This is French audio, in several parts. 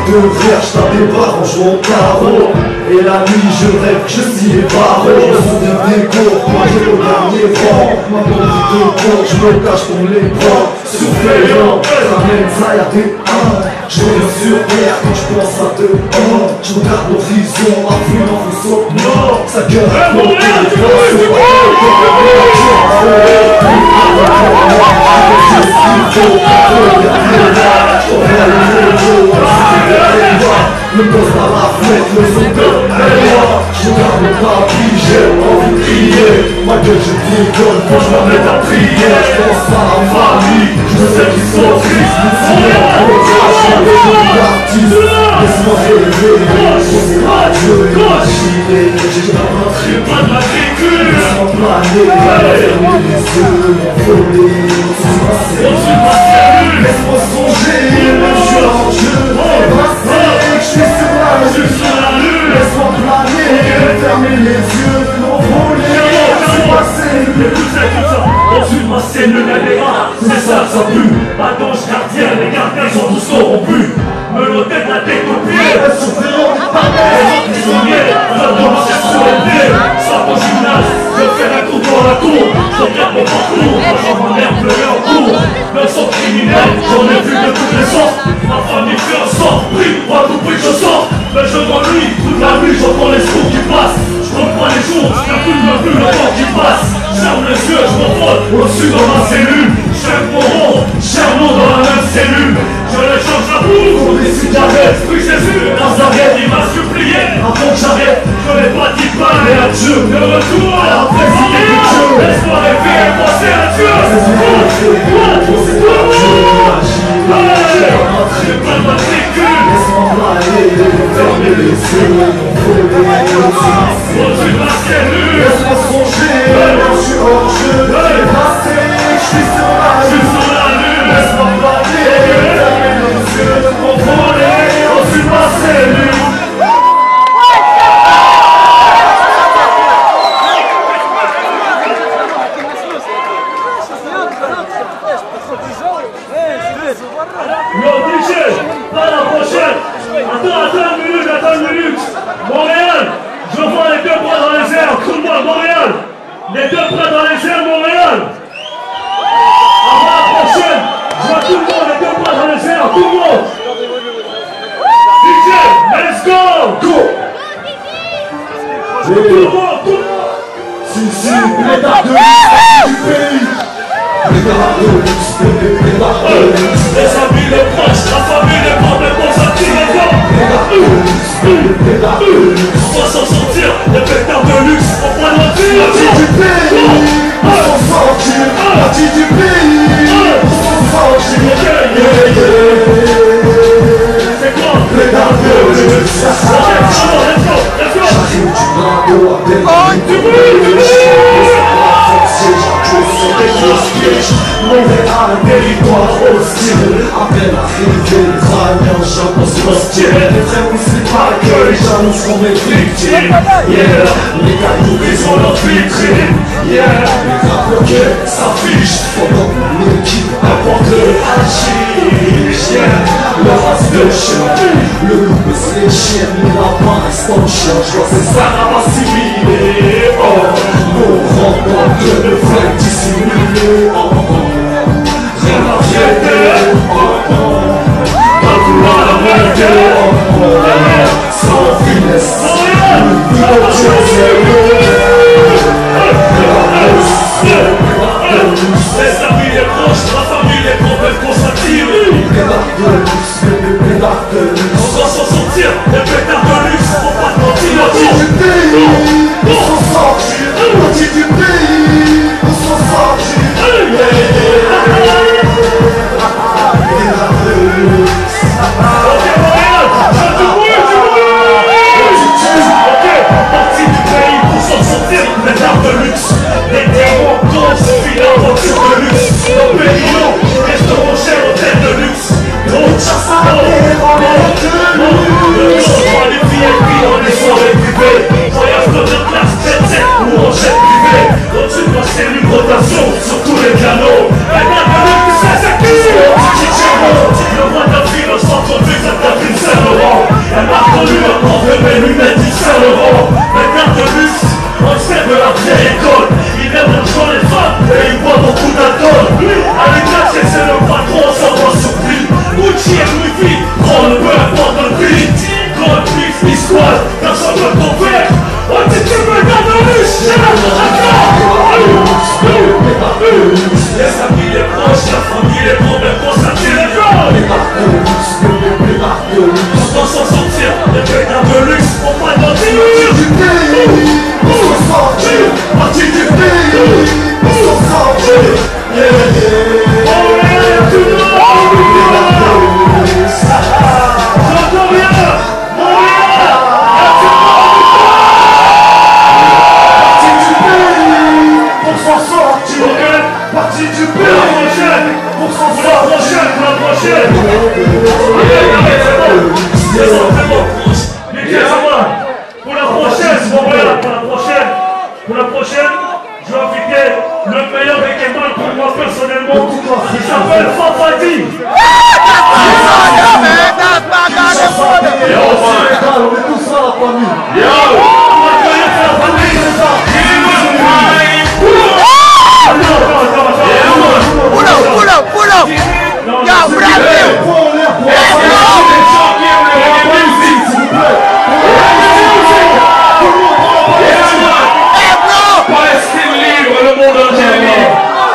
de verre, je tape des barres en jouant au tarot. Et la nuit je rêve que je signe les barreaux. Je sors des cours, moi j'ai le dernier vent. Ma bandit de cours, je me cache pour les prendre. Surveillant, ramène ça y'a des je reviens sur terre quand je pense à deux. Je regarde l'horizon, à fouille dans vos sauts. Non, ça gueule à mon le boss à la fête, le son de je regarde le papier, j'ai envie de crier. Ma gueule je déconne quand je m'amène à prier. Je pense à la famille, je sais qu'ils sont tristes. Laisse-moi rêver, je sais pas imaginer. J'ai pas de matricule. Laisse-moi planer, fermer les yeux, m'envoler. Laisse-moi songer, même je suis en jeu. Je suis sur la lune, laisse-moi planer, fermer les yeux, m'envoler. Je suis passé. Écoute ça, au-dessus de ma scène, le caméra, c'est ça, ça pue. Matange gardien, les gardiens sont tous corrompus. Me noter de la tête aux pieds. Surveillant du palais. Les prisonniers, on commence sur les pieds. Sors au gymnase, je vais faire un tour dans la cour. Je regarde mon parcours, moi j'en m'emmerde pleurer en cours. Même sans criminel, j'en ai vu de toutes les sortes. Ma famille fait un sort, prie, moi tout prix je sors. Mais je m'ennuie, toute la nuit j'entends les secours qui passent. Je compte pas les jours, je n'ai plus le temps qui passe. J'ferme les yeux, je m'envole au-dessus dans ma cellule. J'aime mon rond, Chernon dans la même cellule. Je les change la boue pour des cigarettes. Oui Jésus, Nazareth, il m'a supplié. Avant que j'arrête, je n'ai pas dit pas et adieu. De retour à la présidé du Dieu. Laisse-moi rêver et penser à Dieu. J'ai pas de matricule. Laisse-moi planer, fermer les yeux, m'envoler. Au-dessus de ma cellule. Laisse-moi songer, je suis hors jeu. J'ai passé, je suis sur la lune. Laisse-moi planer, fermer les yeux, m'envoler. Au-dessus de ma cellule. Yo, DJ, pas la prochaine. Attends une minute. Montréal, je vois les deux bras dans les airs. Tout le monde, Montréal. Les deux bras dans les airs, Montréal. Avant la prochaine, je vois tout le monde, les deux bras dans les airs. Tout le monde. DJ, let's go. Go. Tout le monde, tout le monde. Si, l'état de luxe du pays. L'état de luxe, l'état de luxe. Les amis, les proches, la famille, les problèmes, on s'attire les gars. L'état de luxe. On va s'en sortir, les pétards de luxe, on prend le tir. Parti du pays, on s'en sortir. Parti du pays, on s'en sortir. C'est quoi? L'état de luxe. Let's go. J'arrive du Nando avec du Montréal, territoire hostile. Après l'arrivée, les Iraniens, j'impose hostile. Les frères poussent les gueule, les jaloux seront mes victimes. Yeah, les cailloux ils ont leur vitrine. Yeah, les grappes s'affichent pendant que l'équipe apporte le hashish. Yeah, le race de chien, le loup c'est les chiens, les lapins restent en chien. Je vois ces arabes assimilés. Oh, nos rencontres de flingues dissimulées. Oh, rien à fêter. Pas vouloir la vérité. Sans finesse. Les amis, les proches, la famille, les problèmes qu'on s'attire. On va s'en sortir, les pétards de luxe, faut pas te mentir. Parti du pays, on s'en sortir. Parti du pays, on s'en sortir. Ok, Montréal, je te bouge. Ok, parti du pays pour s'en sortir, pétards de luxe. Les diamants grosses, puis l'aventure de luxe. Nos pays longs, restaurants chers, hôtels de luxe. Gros chasse à la terre, de luxe. On doit s'en sortir, les feuilles d'un peu luxe, on va dans Parti du pays, pour s'en sortir. Parti du pays, pour s'en sortir. Yeah, yeah. Oh yeah, tout le monde. J'entends rien. Parti du pays, pour s'en sortir. Parti du pays, pour s'en sortir. Pour la prochaine. C'est bon. Nickel, ça va. Pour la prochaine, bon voilà, pour la prochaine, je vais inviter le meilleur Reggaeman pour moi personnellement. Il s'appelle Fafadi. On est tous là, la famille. Pull up! Yo, Brazil! Palestine libre, le monde entier libre.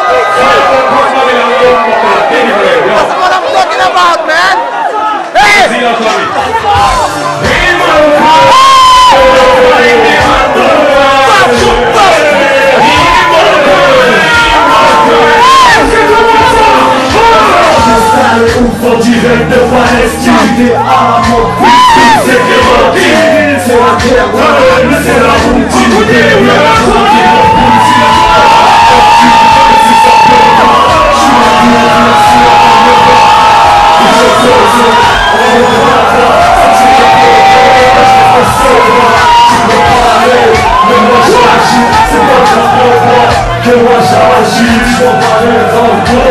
That's what I'm talking about, man! Hey! En direct de Palestine, des armes, c'est des bandits, c'est la guerre, c'est la routine, que moi j'agis, je m'en parle dans le dos,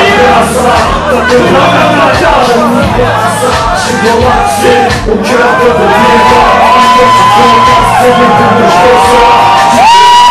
j'ai relaxé au cœur de vos vivants, quand tu fais passer les coups de